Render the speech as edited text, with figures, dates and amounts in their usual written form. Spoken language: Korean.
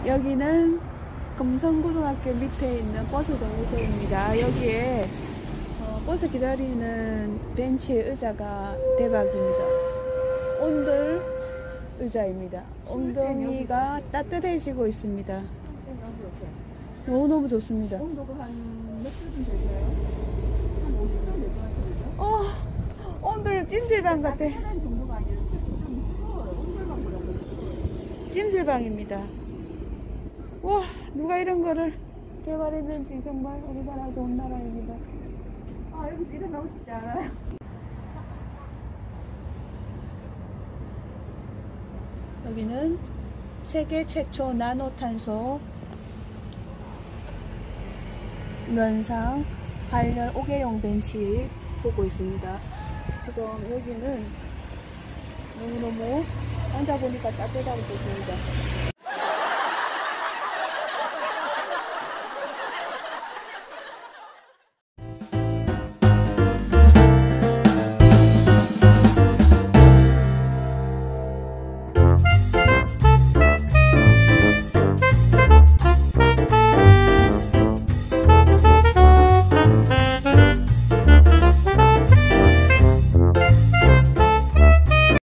여기는 금성고등학교 밑에 있는 버스 정류소입니다. 여기에 버스 기다리는 벤치 의자가 대박입니다. 온돌 의자입니다. 엉덩이가 따뜻해지고 있습니다. 너무너무 좋습니다. 온도가 한 몇 도 되세요? 한 50도 될 것 같은데요? 온돌 찜질방 같아. 따뜻한 정도가 아니라 좀 온돌방보다 찜질방입니다. 와, 누가 이런 거를 개발했는지 정말 우리나라 좋은 나라입니다. 아, 여기서 일어나고 싶지 않아요? 여기는 세계 최초 나노탄소 면상 발열 5개용 벤치 보고 있습니다. 지금 여기는 너무너무 앉아보니까 따뜻하고 좋습니다.